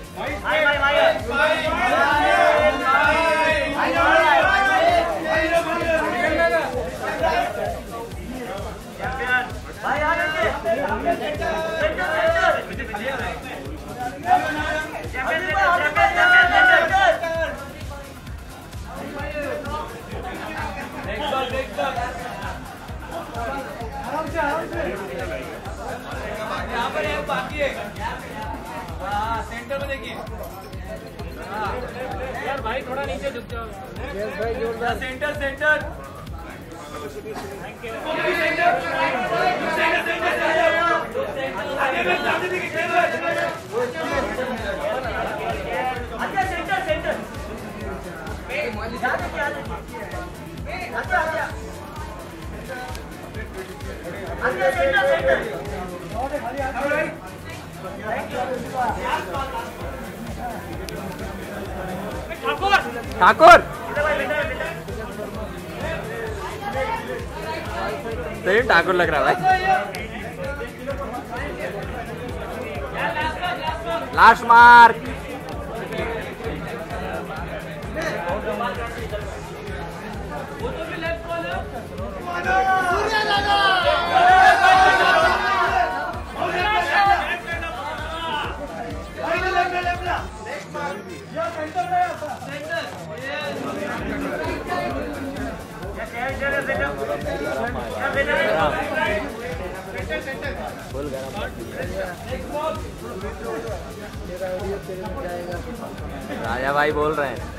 यहाँ पर एक बाकी है। हाँ सेंटर में देखिए। यार भाई थोड़ा नीचे झुक जाओ। भाई जोरदार। Centre centre. Thank you. Centre centre. Thakur सही ठाकुर लग रहा है भाई। Last mark. राजा भाई बोल रहे हैं।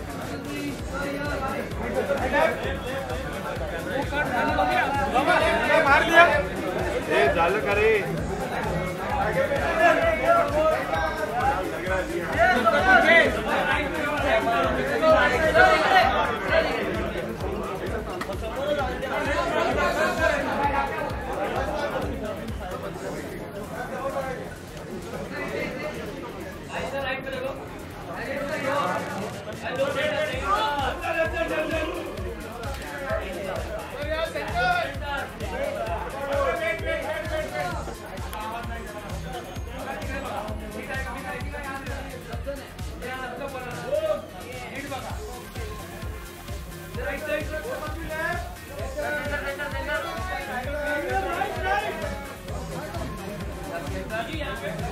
मार दिया जाल करे। Yeah.